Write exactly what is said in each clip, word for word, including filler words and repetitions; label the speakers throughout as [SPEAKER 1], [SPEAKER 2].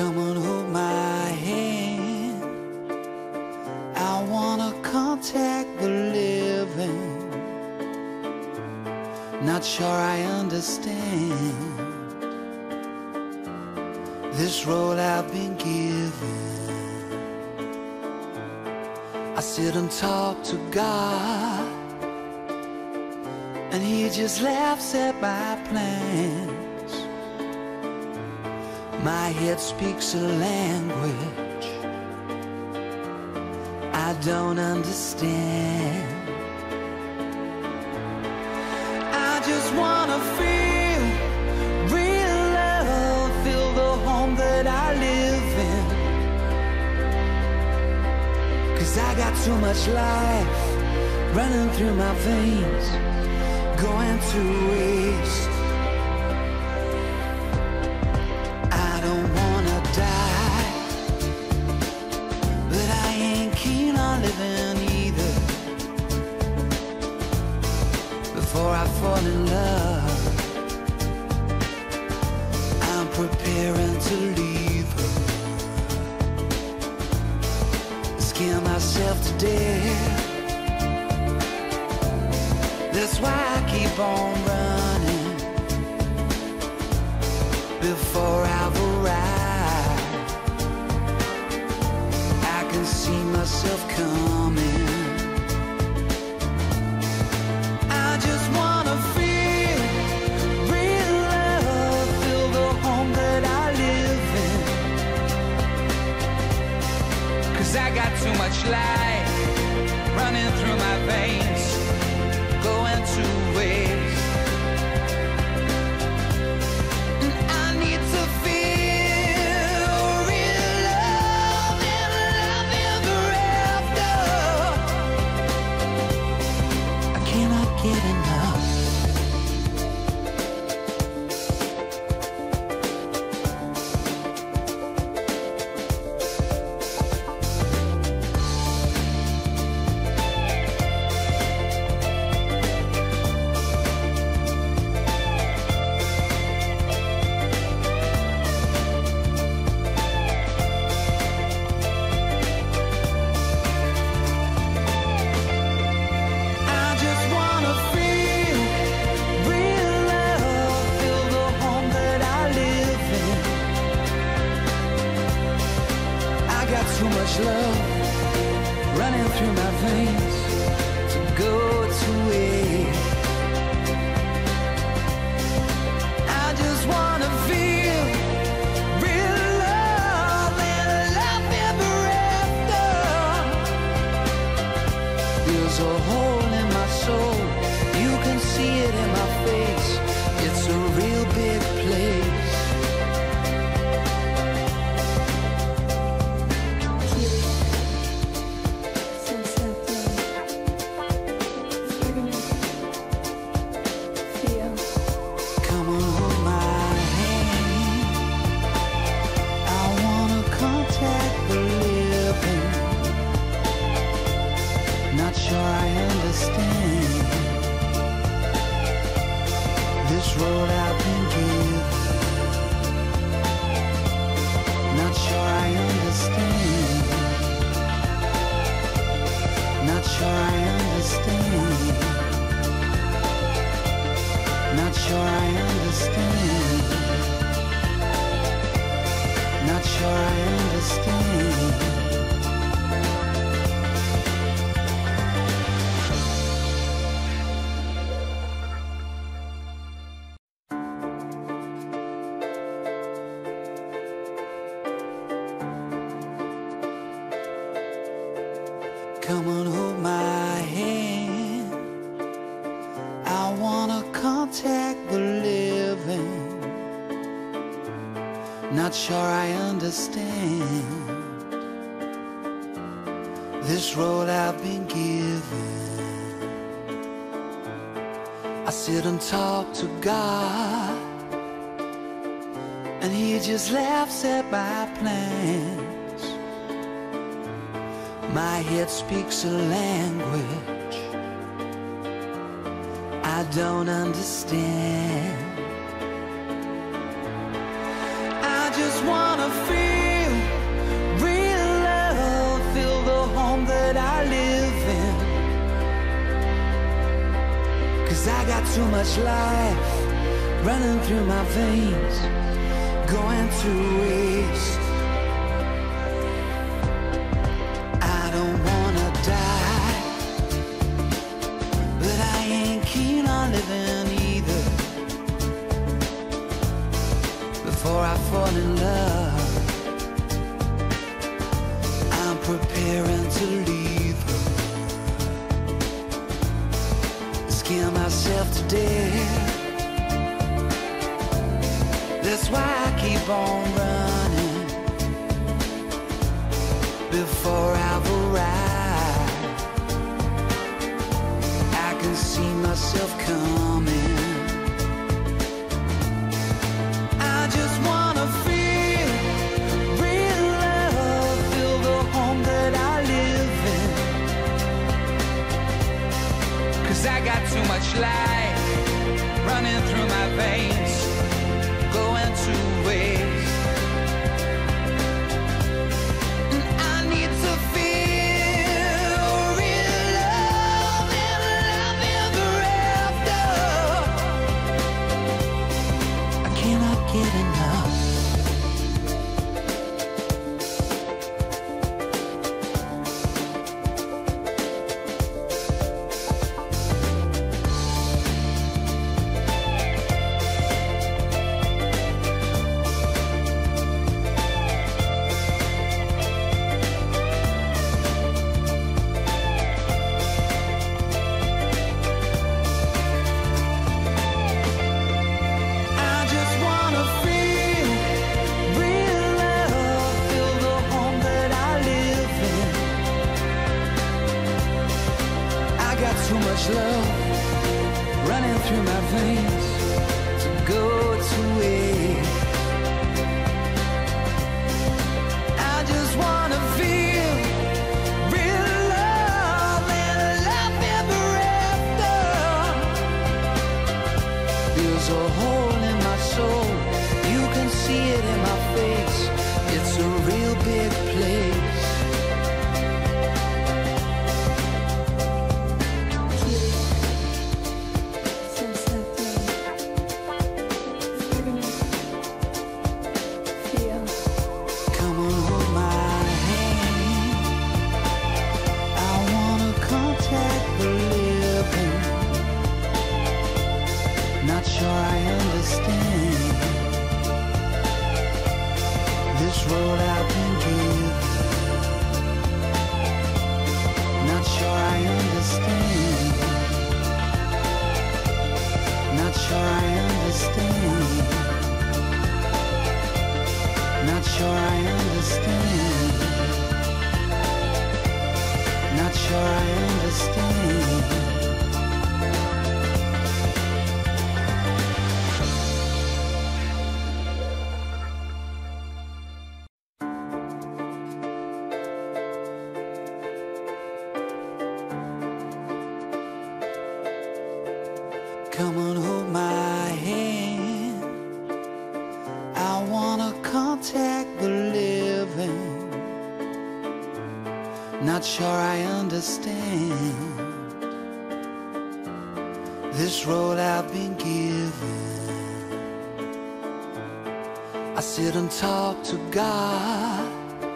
[SPEAKER 1] Come on, hold my hand. I wanna contact the living. Not sure I understand this road I've been given. I sit and talk to God, and He just laughs at my plans. My head speaks a language I don't understand. I just wanna feel real love, feel the home that I live in. 'Cause I got too much life running through my veins, going to waste. I don't wanna die, but I ain't keen on living either. Before I fall in love, I'm preparing to leave her. Scare myself to death. That's why I keep on running before I've arrived. I can see myself coming. I just wanna feel real love, feel the home that I live in. 'Cause I got too much life running through my veins, going to waste. And I need to feel real love and love ever after. I cannot get enough. Too much love running through my veins to go to waste. I just wanna feel real love and love ever after. There's a hole in my soul, you can see it in my face. It's a real big place. Not sure I understand this road I've been given. Not sure I understand. Not sure I understand. Not sure I understand. Not sure I understand. Come on, hold my hand. I wanna contact the living. Not sure I understand this road I've been given. I sit and talk to God, and He just laughs at my plans. My head speaks a language I don't understand. I just wanna feel 'Cause I got too much life running through my veins, going to waste. I don't wanna die, but I ain't keen on living either. Before I fall in love, I'm preparing to leave her, scare myself to death. That's why I keep on running before I've arrived. I can see myself coming. I just wanna feel real love, feel the home that I live in. 'Cause I got too much life running through my veins, going to waste. And I need to feel real love and love ever after. I cannot get enough. Too much love running through my veins to go to waste. I just wanna feel real love and love ever after. There's a hole in my soul, you can see it in my face. It's a real big place. Not sure I understand this road I've been given. Not sure I understand. Not sure I understand. Not sure I understand. Not sure I understand. Come and hold my hand. I wanna contact the living. Not sure I understand this road I've been given. I sit and talk to God,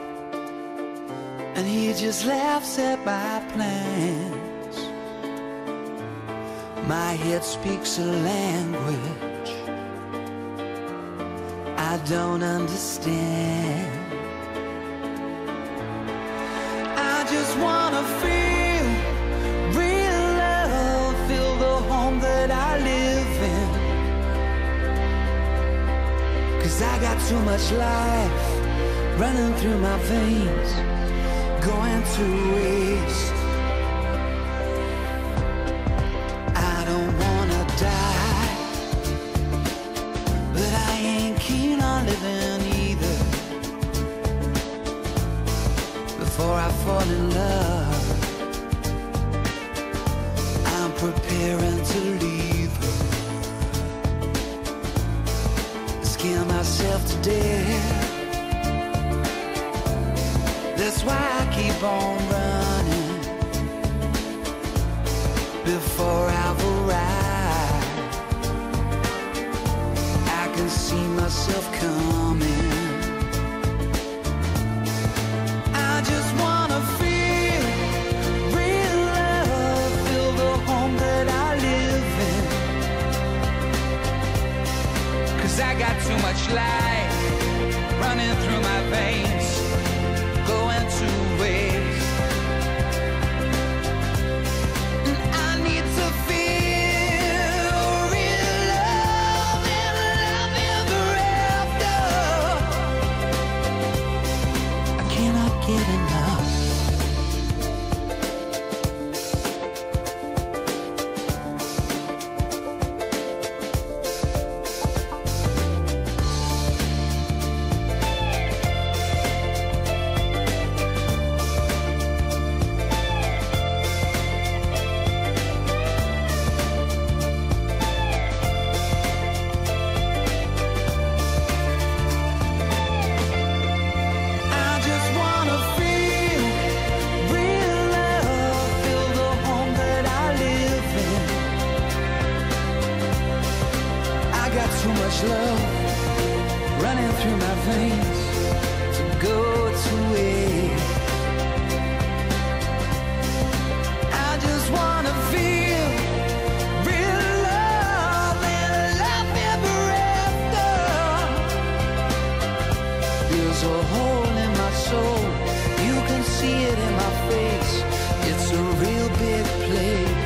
[SPEAKER 1] and He just laughs at my plans. My head speaks a language I don't understand. I just wanna feel real love, feel the home that I live in. 'Cause I got too much life running through my veins, going to waste. I don't wanna die, but I ain't keen on living either. Before I fall in love, I'm preparing to leave her, scare myself to death. That's why I keep on running before I've arrived. myself coming. I just wanna feel real love, feel the home that I live in. 'Cause I got too much life running through my veins, going to waste. And I need to feel real love and love ever after. I cannot get enough. Love running through my veins to go to waste. I just wanna feel real love and love ever after. There's a hole in my soul, you can see it in my face. It's a real big place.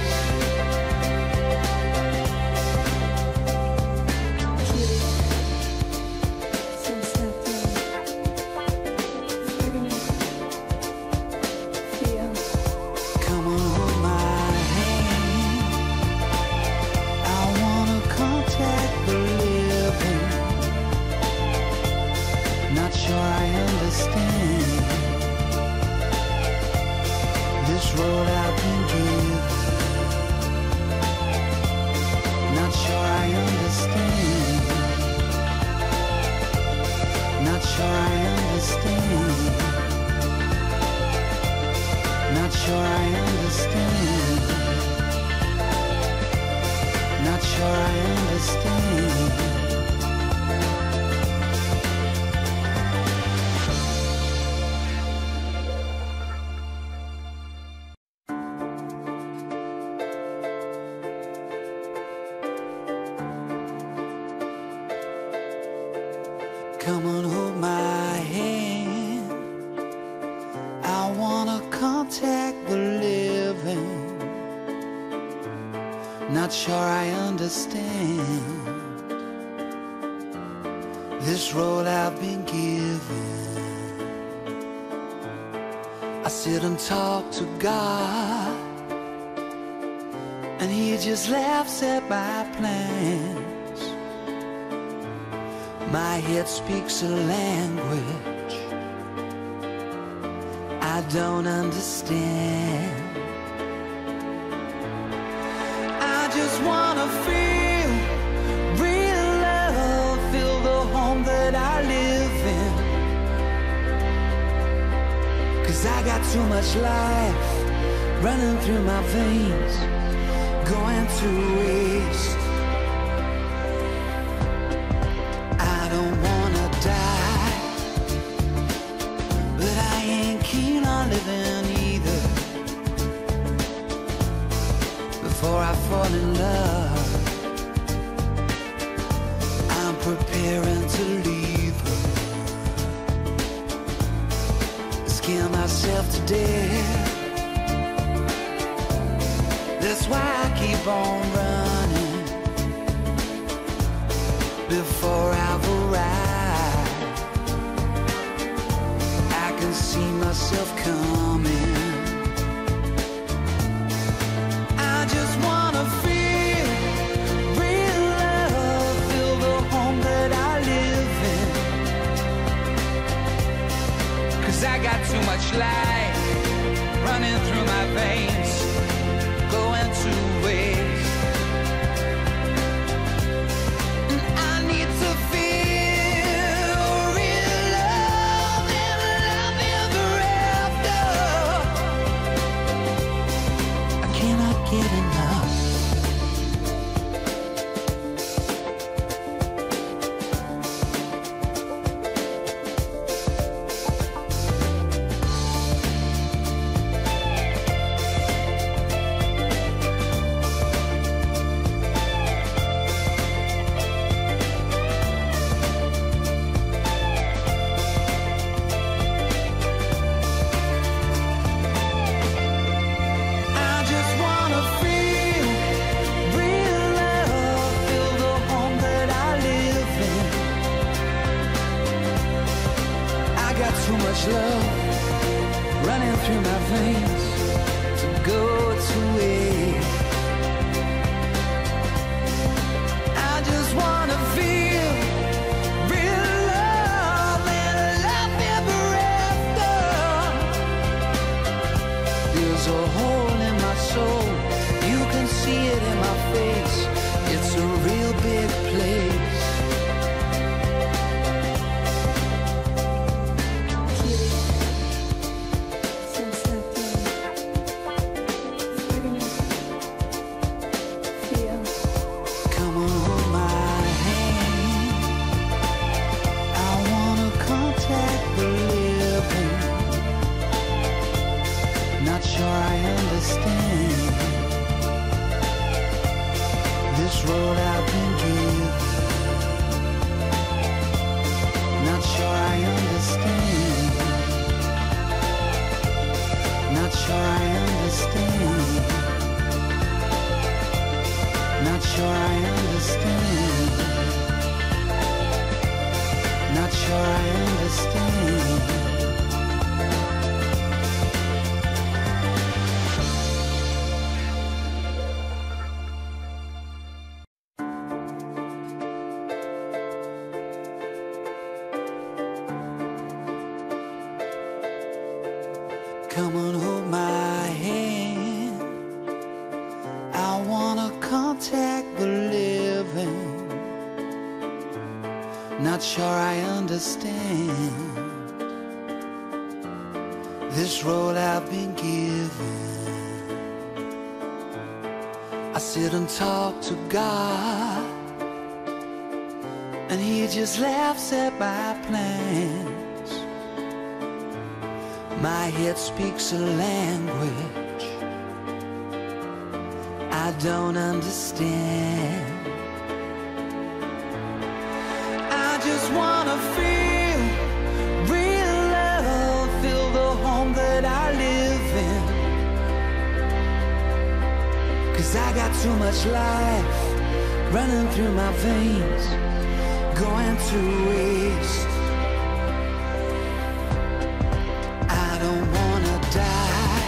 [SPEAKER 1] Come and hold my hand. I wanna contact the living. Not sure I understand this road I've been given. I sit and talk to God, and He just laughs at my plans. My head speaks a language I don't understand. I just wanna feel real love, feel the home that I live in. 'Cause I got too much life running through my veins, going to waste. I don't wanna die, but I ain't keen on living either. Before I fall in love, I'm preparing to leave her. Scare myself to death. That's why I keep on running before I've arrived. I can see myself coming. I just wanna feel real love, feel the home that I live in. 'Cause I got too much life running through my veins, going to waste. And I need to feel real love and love ever after. I cannot get enough. this road I've been given. Not sure I understand. Not sure I understand. Not sure I understand. Not sure I understand. Come and hold my hand. I wanna contact the living. Not sure I understand this road I've been given. I sit and talk to God, and He just laughs at my plans. My head speaks a language I don't understand. I just wanna feel real love, feel the home that I live in. 'Cause I got too much life running through my veins, going to waste. I don't wanna die,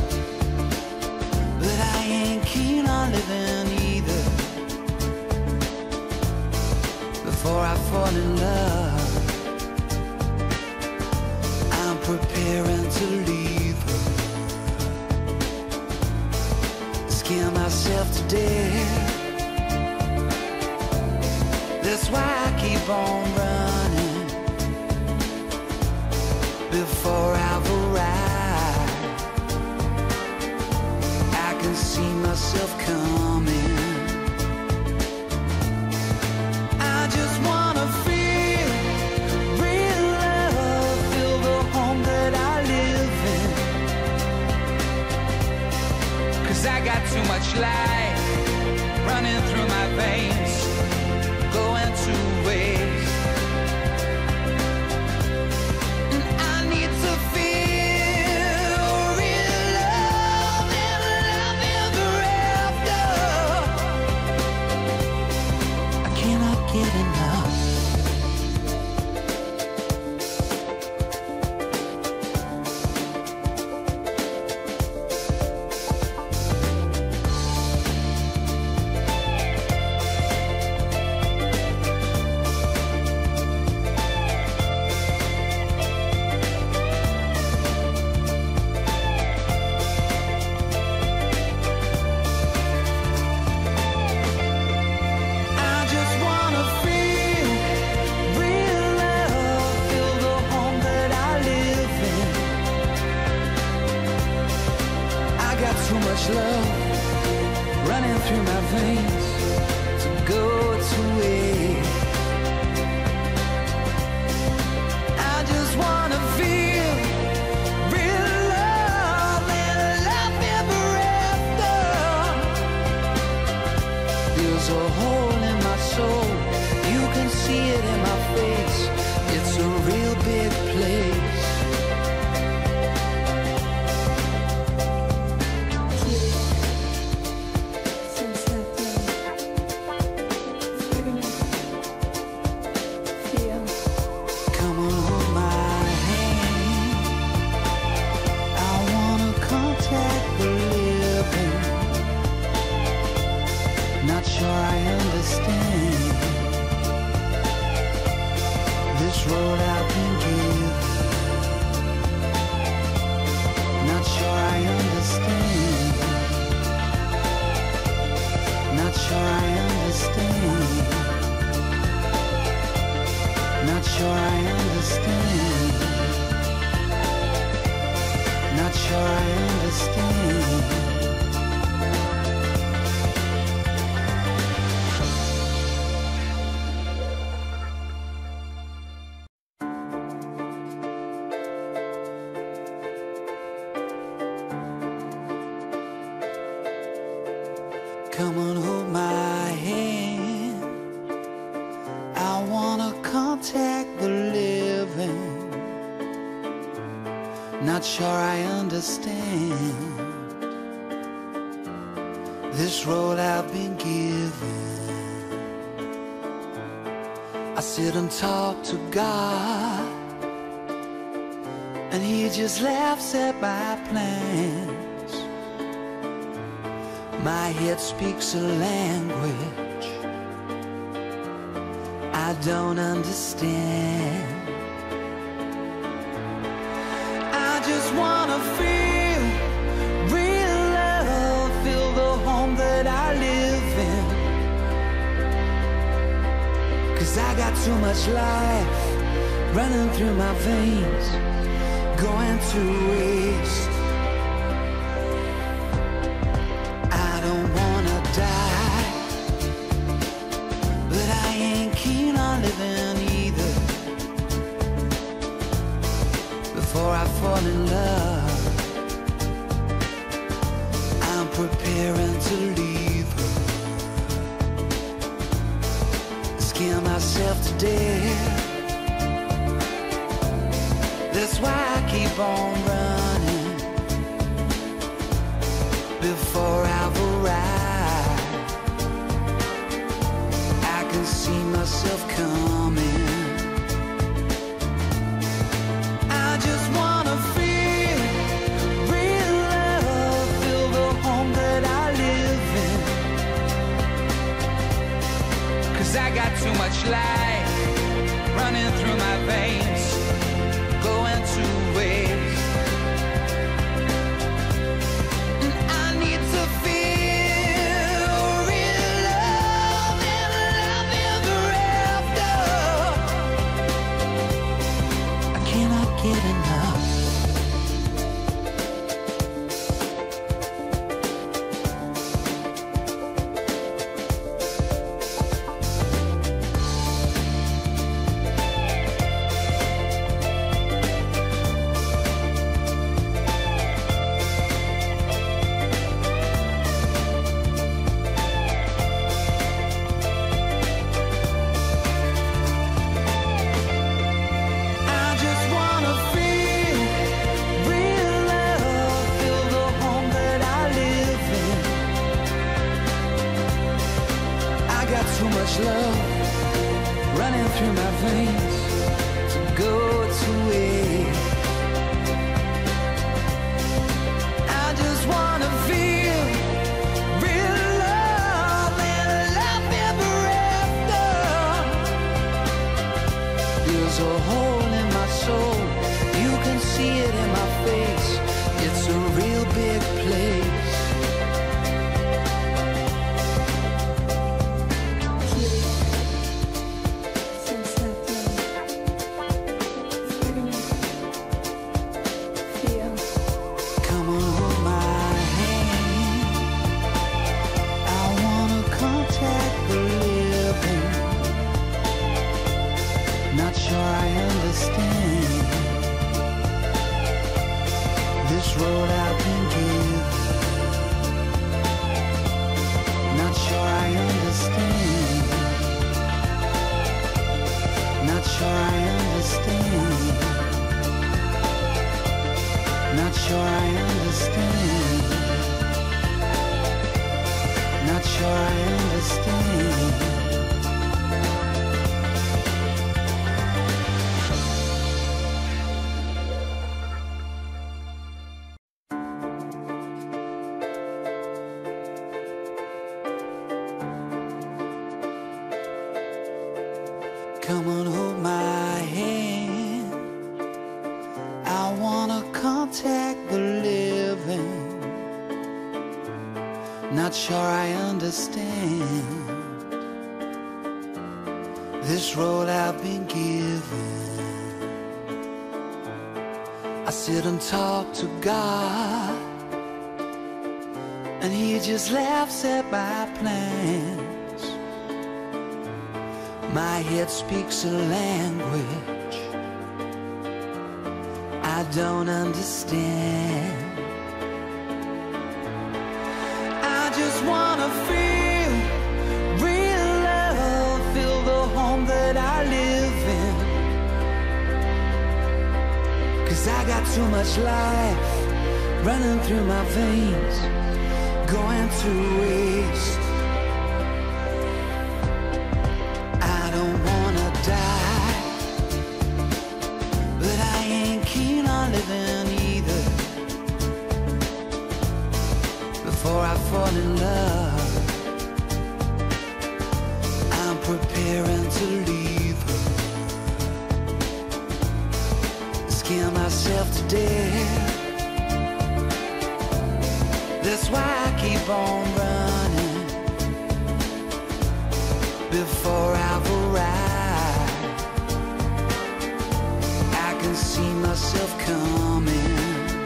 [SPEAKER 1] but I ain't keen on living either. Before I fall in love, I'm preparing to leave her. Scare myself to death. That's why I keep on running. Before I've arrived, I can see myself coming. I just wanna feel real love, feel the home that I live in. 'Cause I got too much life running through my veins, going to waste. Get enough. Too much love running through my veins to go to waste. I just wanna feel real love and love ever after. There's a hole in my soul, you can see it in my face. It's a real big place. Not sure I understand this road I've been given. Not sure I understand. Not sure I understand. Not sure I understand. Not sure I understand. Come and hold my hand. contact the living. Not sure I understand this road I've been given. I sit and talk to God, and He just laughs at my plans. My head speaks a language I don't understand. I just wanna feel real love, feel the home that I live in. 'Cause I got too much life running through my veins, going to waste. I don't wanna die, but I ain't keen on living either. Before I fall in love, I'm preparing to leave her. Scare myself to death. That's why I keep on running before I've arrived. I can see myself coming. I just wanna feel real love, feel the home that I live in. 'Cause I got too much life running through my veins, going to waste. And I need to feel real love and love ever after. I cannot get enough. Too much love running through my veins to go to waste. I just wanna feel real love and love ever after. There's a hole in my soul, you can see it in my face. It's a real big place. Not sure I understand this road I've been given. Not sure I understand. Not sure I understand. Not sure I understand. Not sure I understand. Come and hold my hand. I wanna contact the living. Not sure I understand this road I've been given. I sit and talk to God, and He just laughs at my plans. My head speaks a language I don't understand. I just wanna feel real love, feel the home that I live in. too much life running through my veins, going to waste. I don't wanna die, but I ain't keen on living either. Before I fall in love, I'm preparing to leave her, scare myself to death. That's why I keep on running before I've arrived. I can see myself coming.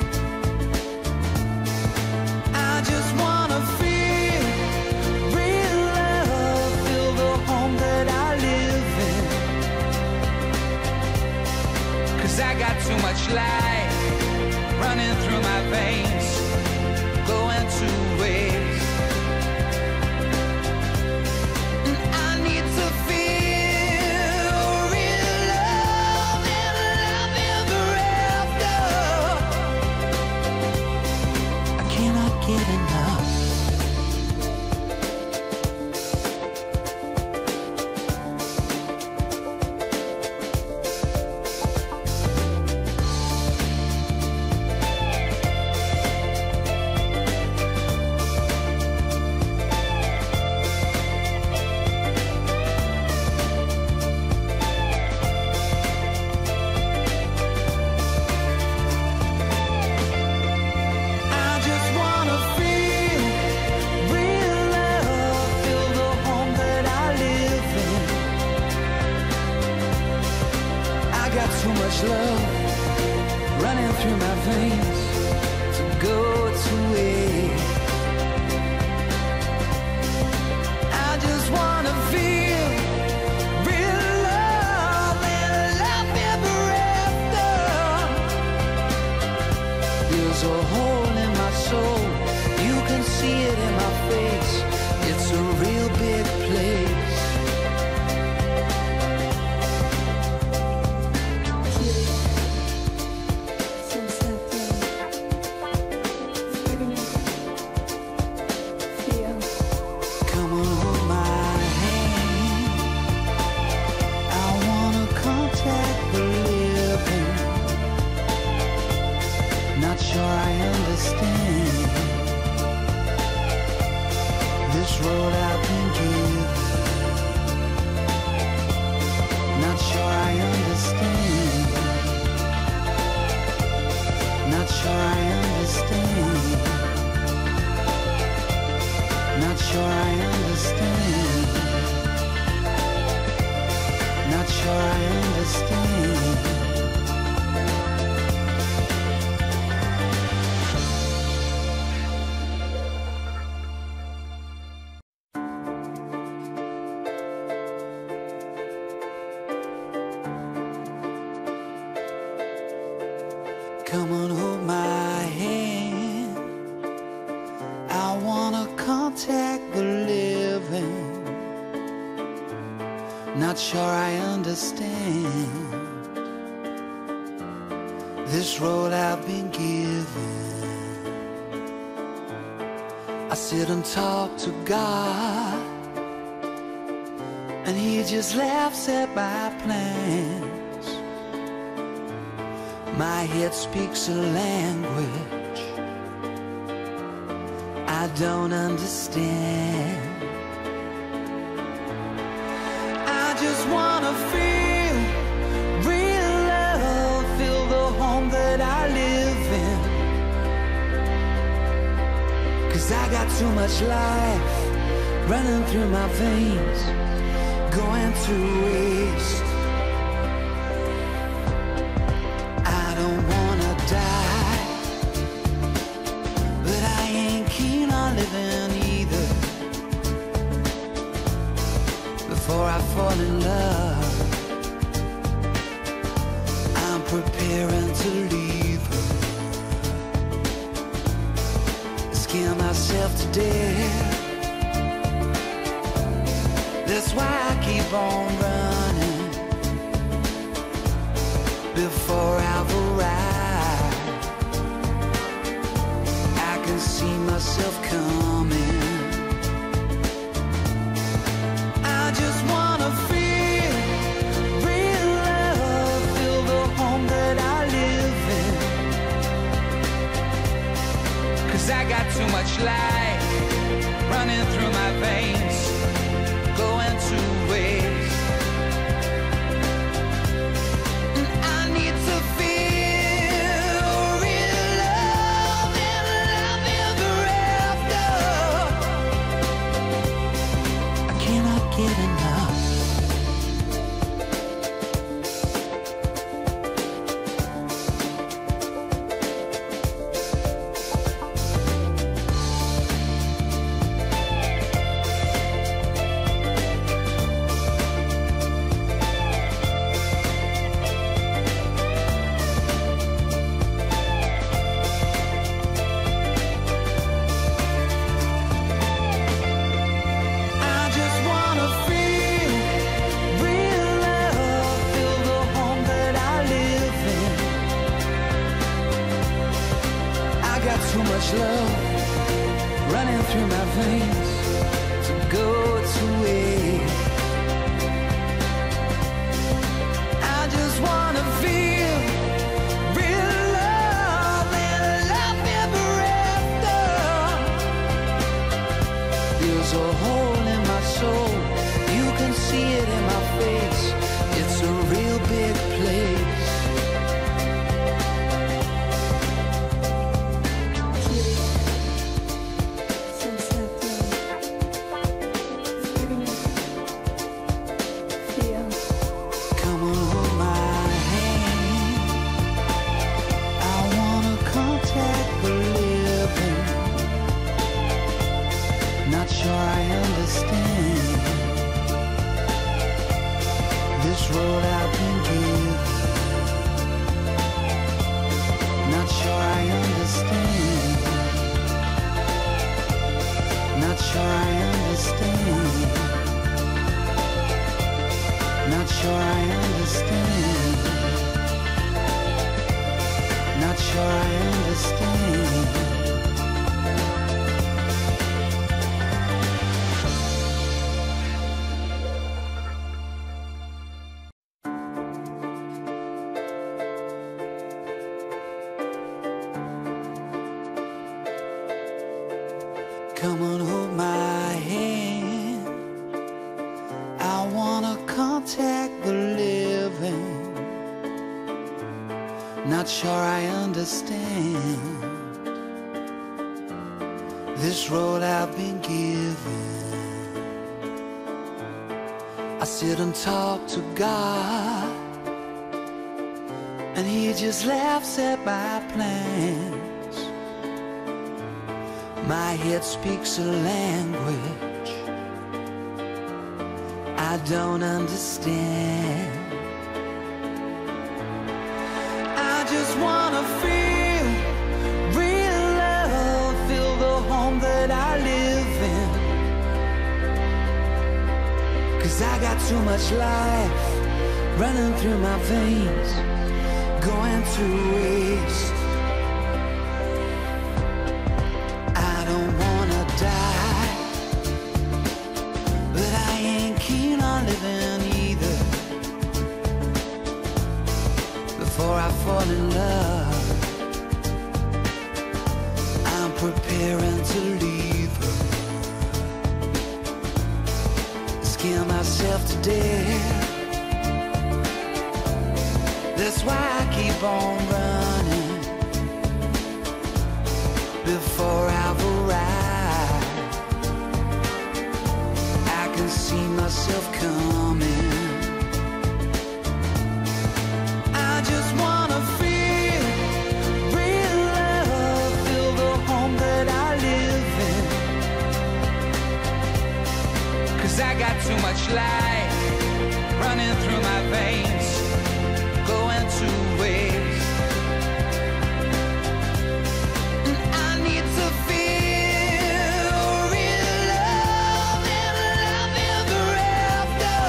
[SPEAKER 1] I just wanna feel real love, feel the home that I live in. 'Cause I got too much life running through my veins, going to waste. And I need to feel real love and love ever after. I cannot get enough. Too much love running through my veins to go to waste. I just wanna feel real love and love ever after. There's a hole in my soul, you can see it in my face. It's a real big place. Not sure I understand this road I've been given. Not sure I understand. Not sure I understand. Not sure I understand. Not sure I understand. Come on, hold my hand. I wanna contact the living. Not sure I understand this road I've been given. I sit and talk to God, and He just laughs at my plans. My head speaks a language I don't understand. I just wanna feel real love, feel the home that I live in. 'Cause I got too much life running through my veins, going to waste. I don't wanna die, but I ain't keen on living either. Before I fall in love, I'm preparing to leave her, scare myself to death. That's why I keep on running before I've arrived. see myself coming. I just wanna feel real love, feel the home that I live in. 'Cause I got too much life running through my veins, going to waste. And I need to feel real love and love ever after. I cannot get enough. Too much love running through my veins to go to waste. I just wanna feel real love and love ever after. There's a hole in my soul, you can see it in my face. It's a real big place. Not sure I understand this road I've been given. Not sure I understand. Not sure I understand. Not sure I understand. Not sure I understand. Come on, hold my hand. I wanna contact the living. Not sure I understand this road I've been given. I sit and talk to God, and He just laughs at my plans. My head speaks a language I don't understand. I just wanna feel real love, feel the home that I live in. 'Cause I got too much life running through my veins, going to waste. Living either. Before I fall in love, I'm preparing to leave her. Scare myself to death. That's why I keep on running before I've arrived. I can see myself coming. I just wanna feel real love, feel the home that I live in. 'Cause I got too much life running through my veins, going to waste. And I need to feel real love and love ever after.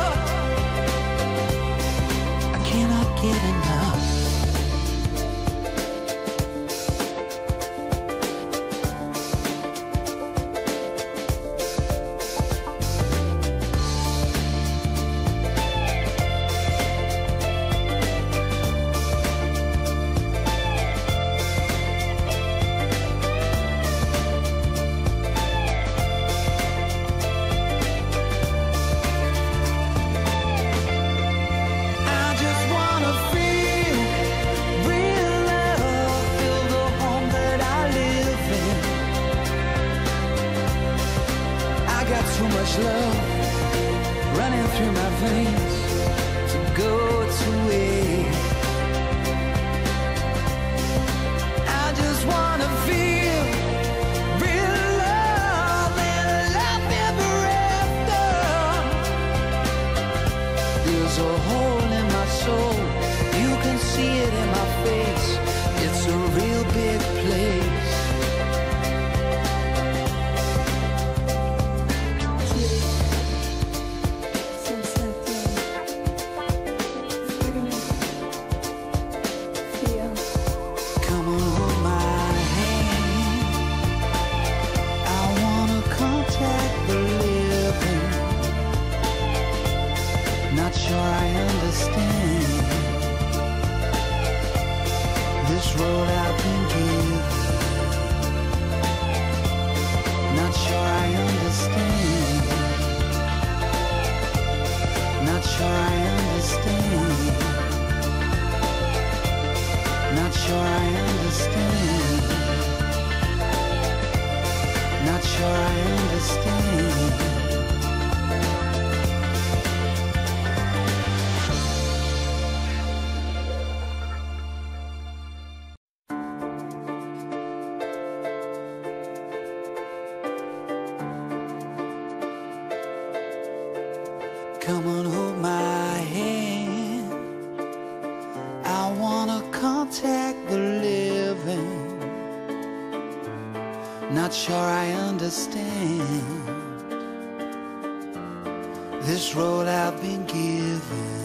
[SPEAKER 1] I cannot get enough. got too much love running through my veins to go to waste. I just wanna feel real love and love ever after. There's a hole in my soul, you can see it in my face. It's a real big place. Come on, hold my hand. I wanna contact the living. Not sure I understand this road I've been given.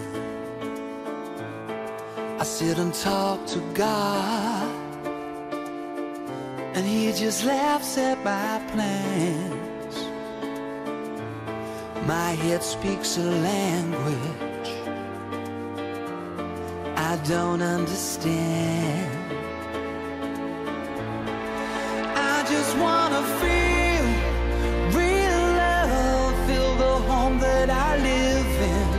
[SPEAKER 1] I sit and talk to God, and He just laughs at my plans. My head speaks a language I don't understand. I just wanna feel real love, feel the home that I live in.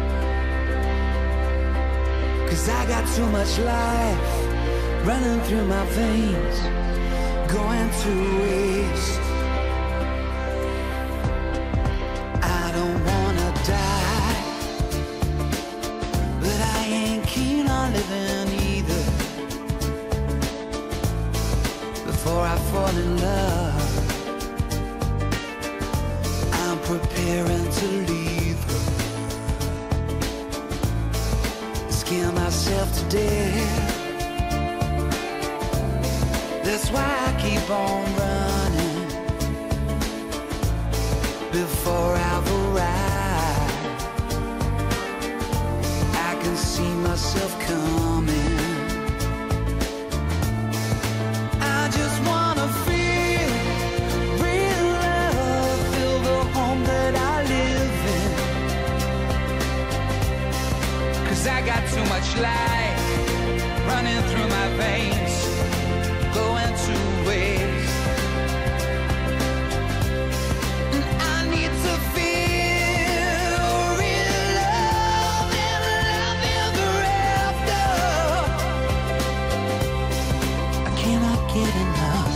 [SPEAKER 1] 'Cause I got too much life running through my veins, going to waste. Living either. Before I fall in love, I'm preparing to leave her. Scare myself to death. That's why I keep on running before I've arrived. I can see myself coming. I just wanna feel real love, feel the home that I live in. 'Cause I got too much life running through my veins, going to waste. And I need to feel real love and love ever after. I cannot get enough.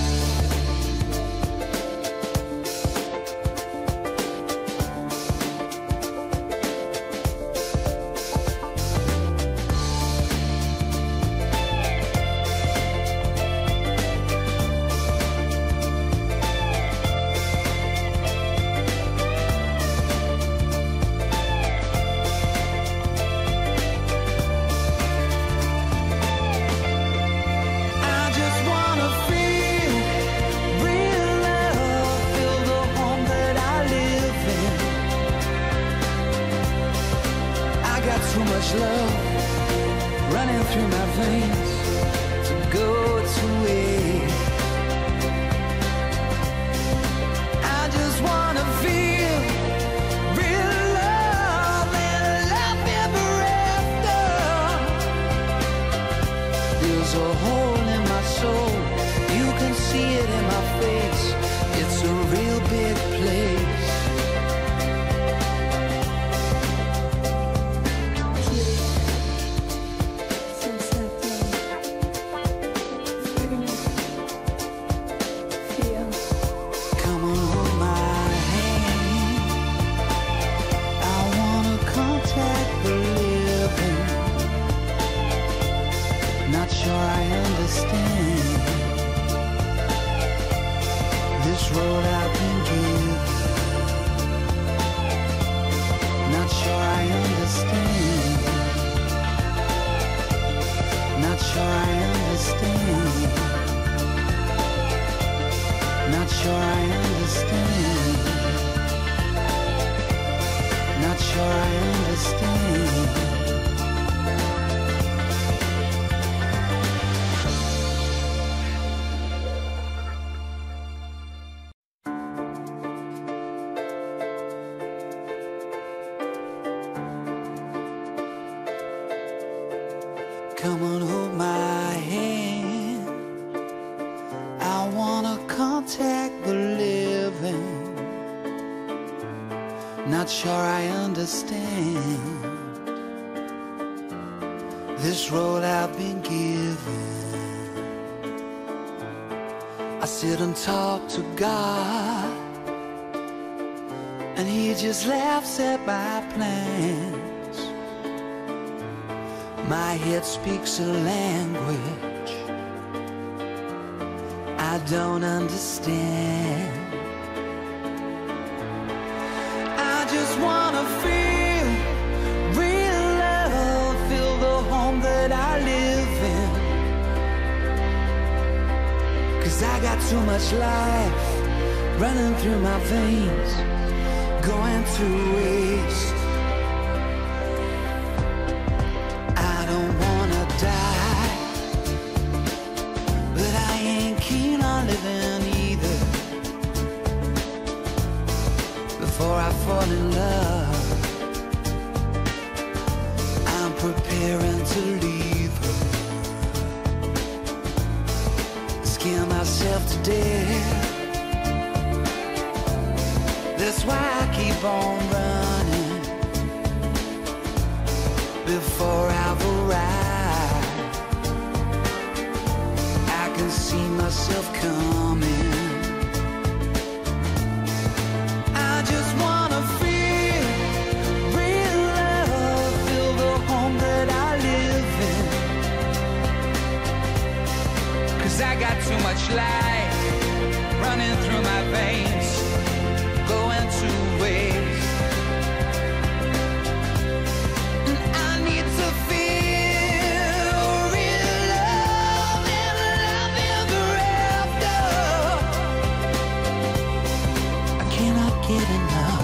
[SPEAKER 1] Too much love running through my veins to go to waste. I just wanna feel real love and love ever after. There's a hole in my soul, you can see it in my face. It's a real big place. Come and hold my hand. I wanna contact the living. Not sure I understand this road I've been given. I sit and talk to God, and He just laughs at my plans. My head speaks a language I don't understand. I just wanna feel real love, feel the home that I live in. 'Cause I got too much life running through my veins, going to waste. I don't wanna die, but I ain't keen on living either. Before I fall in love, I'm preparing to leave her. Scare myself to death. That's why I keep on running before I've arrived. I can see myself coming. I just wanna feel real love, feel the home that I live in. 'Cause I got too much life running through my veins, going to waste. And I need to feel real love and love ever after. I cannot get enough.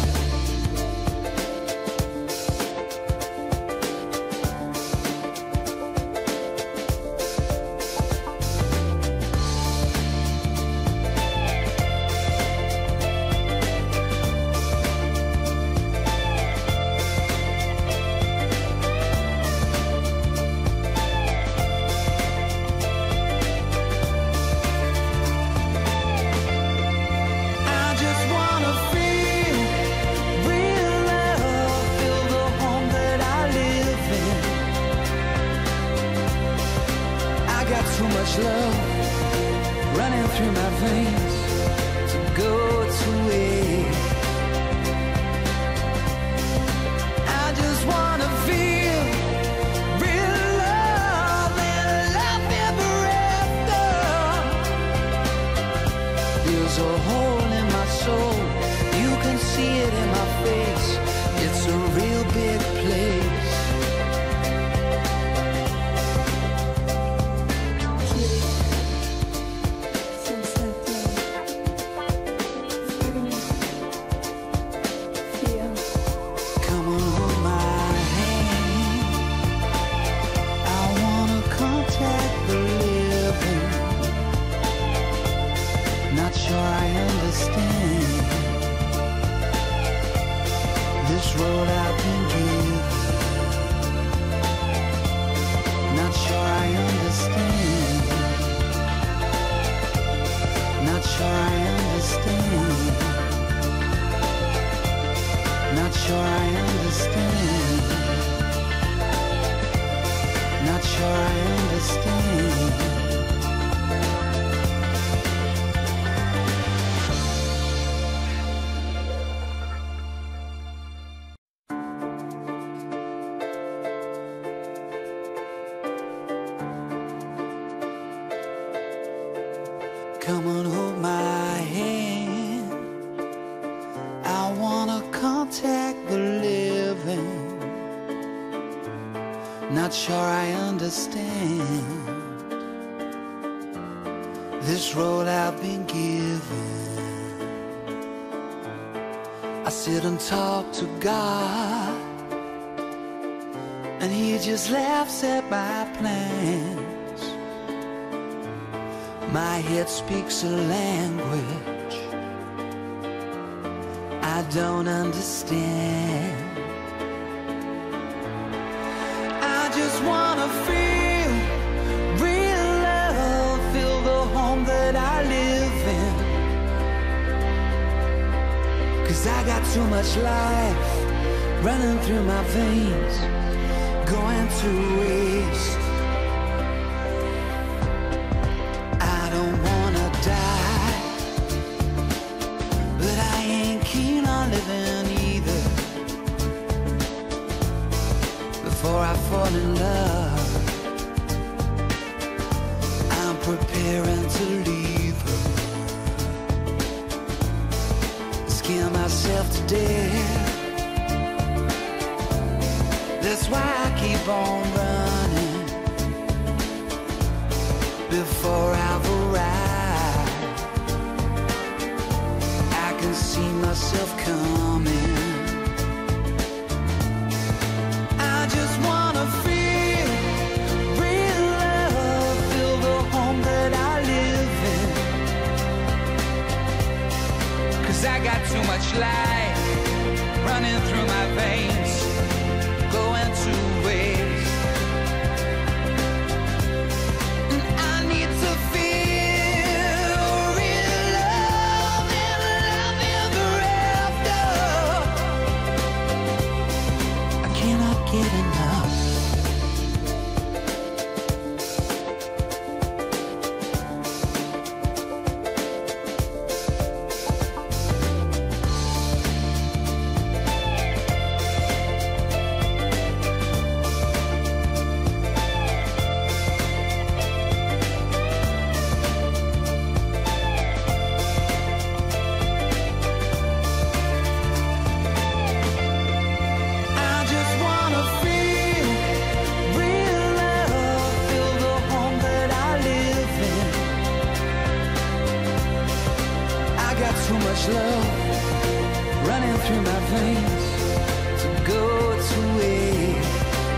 [SPEAKER 1] Too much love running through my veins to go to waste. I just wanna feel real love and love ever after. There's a hole in my soul, you can see it in my face. It's a real big place. This road I've been given, not sure I understand. Not sure I understand. Not sure I understand. Not sure I understand. Come and hold my hand. I wanna contact the living. Not sure I understand this road I've been given. I sit and talk to God, and He just laughs at my plans. My head speaks a language I don't understand. I just wanna feel 'Cause I got too much life running through my veins, going to waste. I don't wanna die, but I ain't keen on living either. Before I fall in love, I'm preparing to leave her, scare myself to death. That's why I keep on running before I've arrived. I can see myself coming. I just wanna feel real love, feel the home that I live in. 'Cause I got too much life running through my veins, going to waste. And I need to feel real love and love ever after. I cannot get enough. Too much love running through my veins to go to waste.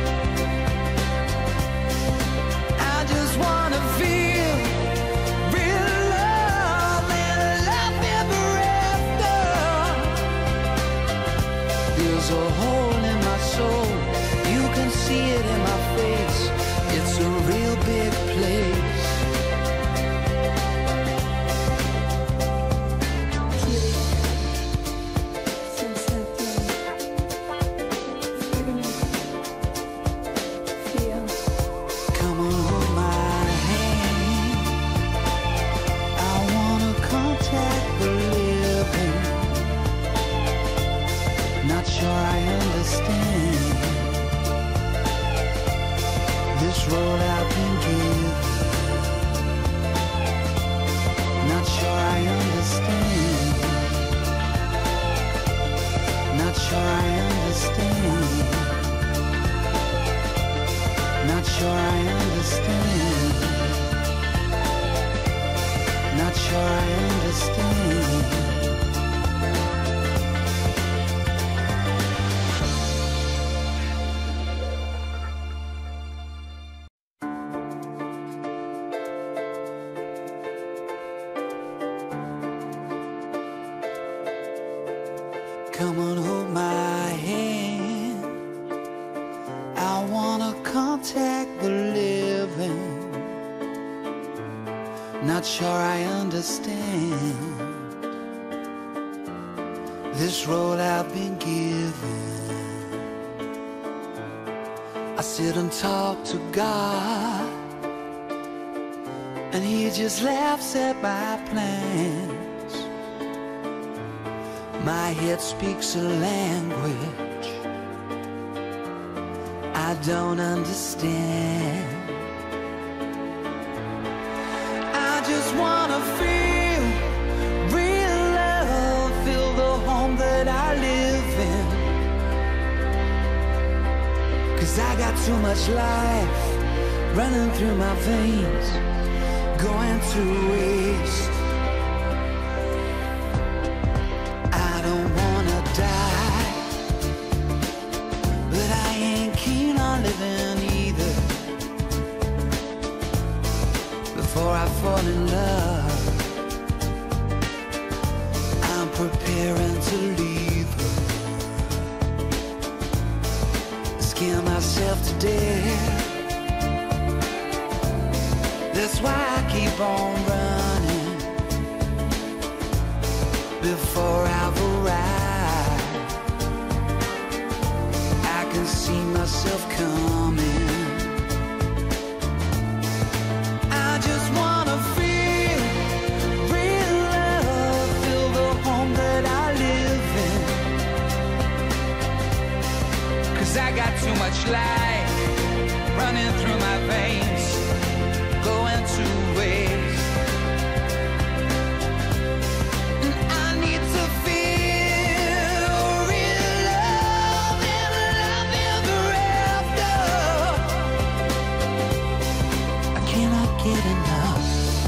[SPEAKER 1] I just wanna feel real love and love ever after. There's a hole in my soul, you can see it in my face. It's a real big place. This road I've been given, not sure I understand. Not sure I understand. Not sure I understand. Not sure I understand. Come on, hold my hand. I wanna contact the living. Not sure I understand this road I've been given. I sit and talk to God, and He just laughs at my plans. My head speaks a language I don't understand. I just wanna feel real love, feel the home that I live in. 'Cause I got too much life running through my veins, going to waste. Living either. Before I fall in love, I'm preparing to leave her, scare myself to death. That's why I keep on running before I've arrived. 'cause I got too much life running through my veins, going to waste. And I need to feel real love and love ever after. I cannot get enough.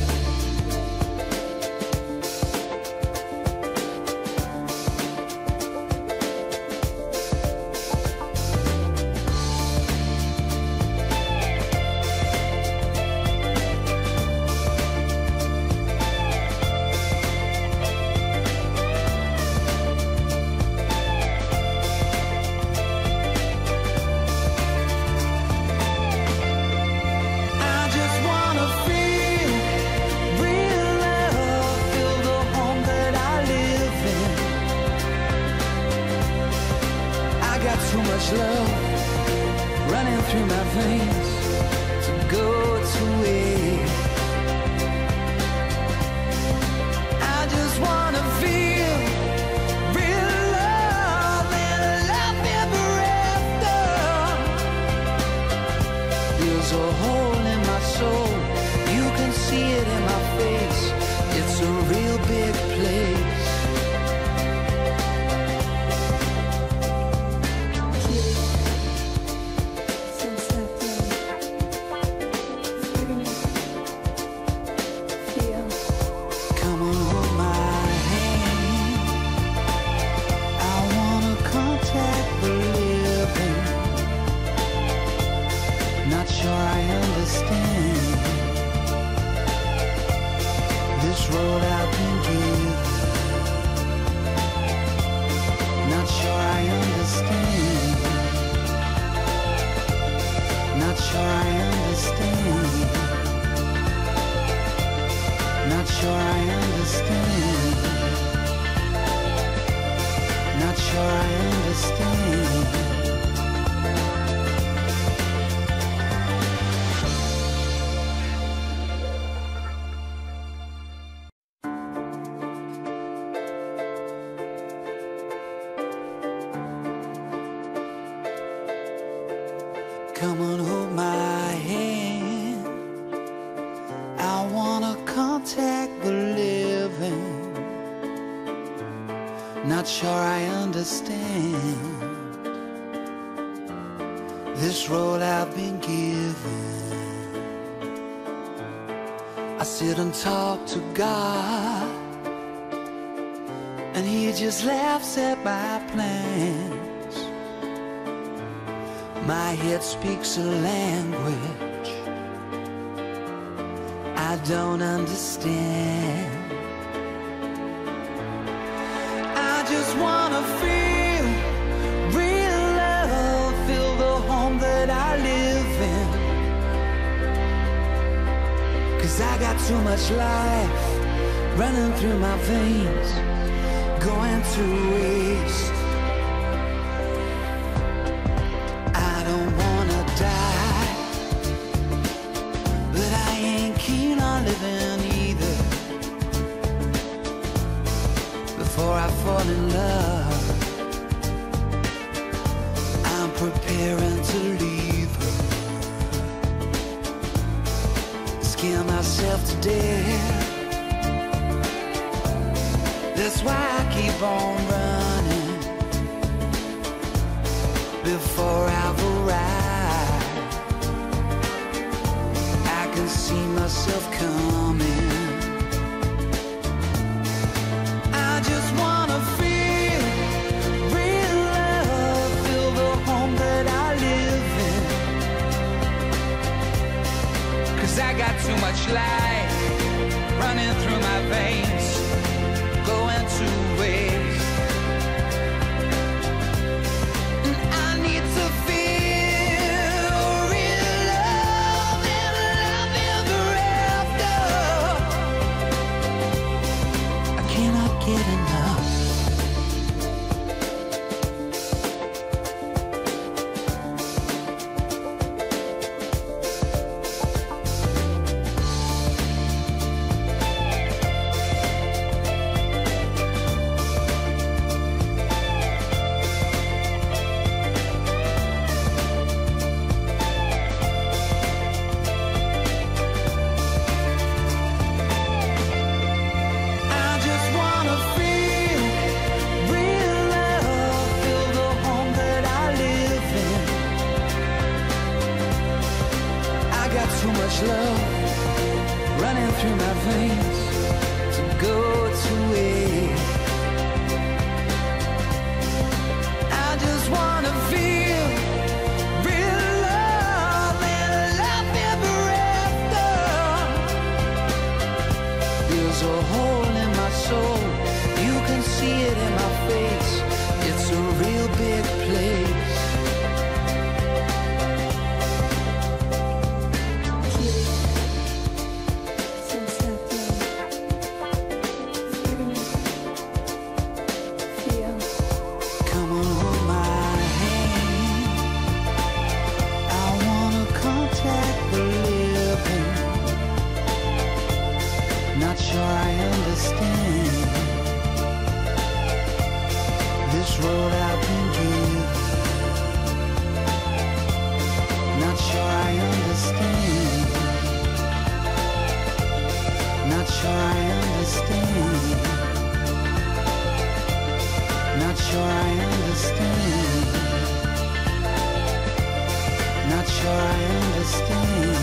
[SPEAKER 1] Too much love running through my veins to go to waste. I just wanna feel real love and love ever after. There's a hole in my soul, you can see it in my face. It's a real big place. Not sure I understand this road I've been given. Not sure I understand. Not sure I understand. Not sure I understand. Not sure I understand. Come and hold my hand. I wanna contact the living. Not sure I understand this road I've been given. I sit and talk to God, and He just laughs at my plans. My head speaks a language I don't understand. I just wanna feel real love, feel the home that I live in. 'Cause I got too much life running through my veins, going to waste. Living either. Before I fall in love, I'm preparing to leave her. Scare myself to death. That's why I keep on running before I've arrived. I can see myself coming. I just wanna feel real love, feel the home that I live in. 'Cause I got too much life running through my veins, going to waste. And I need to feel real love and love ever after. through my veins to go to waste. I just wanna feel real love and love ever after. There's a hole in my soul, you can see it in my face. It's a real big place. Not sure I understand this road I've been given. Not sure I understand. Not sure I understand. Not sure I understand. Not sure I understand.